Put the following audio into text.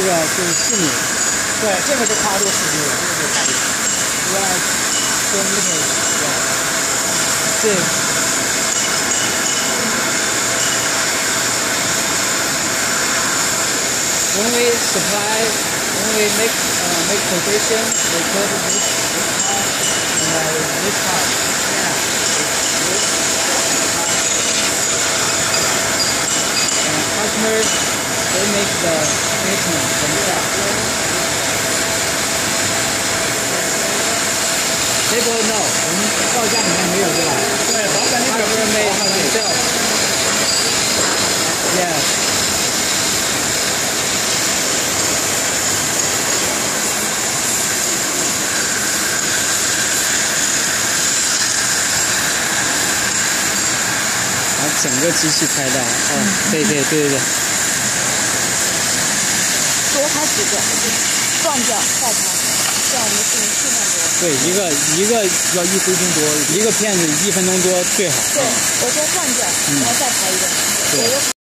就是4米， 对，这个是跨度4米，这个跨度。 原来跟那个这。When we supply, when we make quotation, we put this part. Yeah. And customers, they make the maintenance themselves. They don't know. 我们报价里面没有对吧？ 对，保险里边不 Customer 是 made 保险 themselves. Yes. 整个机器拍的对。 多拍几个，撞掉再拍，这样我们尽量多。 对，一个要1分钟多，一个片子1分钟多最好。 对，我说撞掉，然后再拍一个。